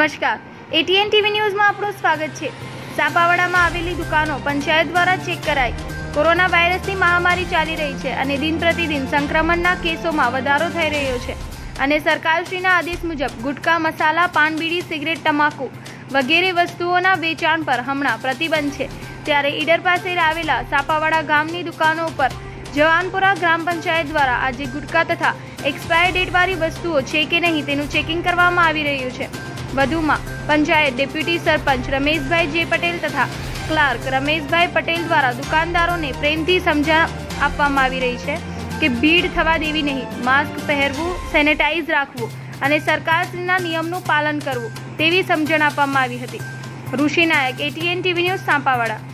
નમસ્કાર, ATN TV ન્યૂઝમાં આપનું સ્વાગત છે। સાપાવાડામાં આવેલી દુકાનો પંચાયત દ્વારા ચેક કરાઈ। કોરોના વાયરસની મહામારી ચાલી રહી છે અને દિન પ્રતિદિન સંક્રમણના કેસોમાં વધારો થઈ રહ્યો છે અને સરકારશ્રીના આદેશ મુજબ ગુટકા, મસાલા, પાન, બીડી, સિગરેટ, તમાકુ વગેરે વસ્તુઓના વેચાણ પર હમણાં પ્રતિબંધ છે। ત્યારે ઈડર પાસે આવેલા સાપાવાડા ગામની દુકાનો ઉપર જવાનપુરા ગ્રામ પંચાયત દ્વારા આજે ગુટકા તથા એક્સપાયર ડેટ વાળી વસ્તુઓ છે કે નહીં તેનું ચેકિંગ કરવામાં આવી રહ્યું છે। વધુમાં પંચાયત ડેપ્યુટી સરપંચ રમેશભાઈ જે પટેલ તથા ક્લાર્ક રમેશભાઈ પટેલ દ્વારા દુકાનદારોને પ્રેમથી સમજણ આપવામાં આવી રહી છે કે ભીડ થવા દેવી નહીં, માસ્ક પહેરવું, સેનેટાઈઝ રાખવું અને સરકારના નિયમનું પાલન કરવું તેવી સમજણ આપવામાં આવી હતી। Rishi Nayak, ATN TV news, સાપાવાડા।